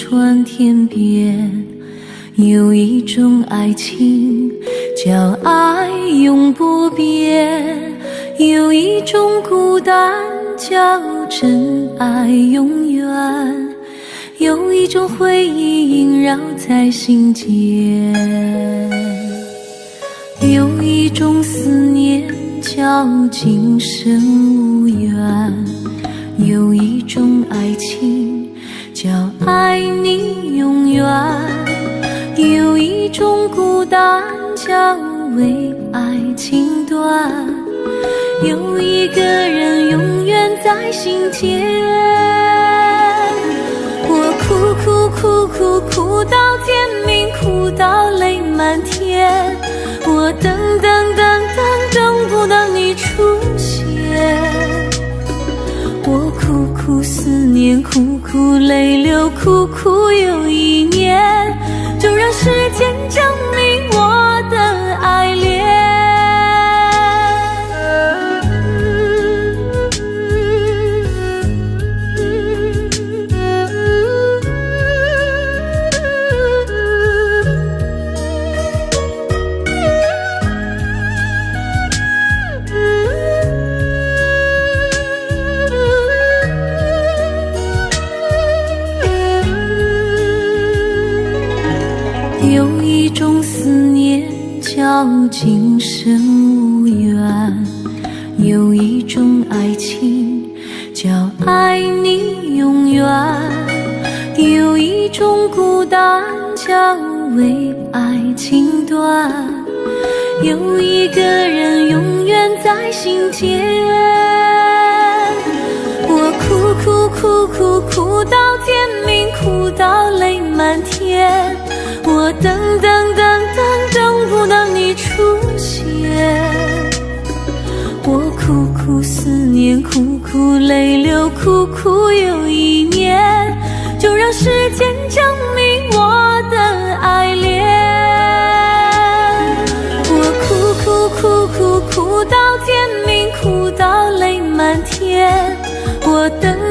船天边，有一种爱情叫爱永不变，有一种孤单叫真爱永远，有一种回忆萦绕在心间，有一种思念叫今生无缘，有一种爱情叫爱你永远，有一种孤单叫为爱情短，有一个人永远在心间。我哭到天明，哭到泪满天，我等不到你出现。我苦思念，苦泪流，苦又一年，就让时间证明我的爱恋。有一种思念叫今生无缘，有一种爱情叫爱你永远，有一种孤单叫为爱情短，有一个人永远在心间。我哭到天明，哭到泪满天，我等不到你出现。我苦思念，苦泪流，苦又一年，就让时间证明我的爱恋。我哭到天明，哭到泪满天，我等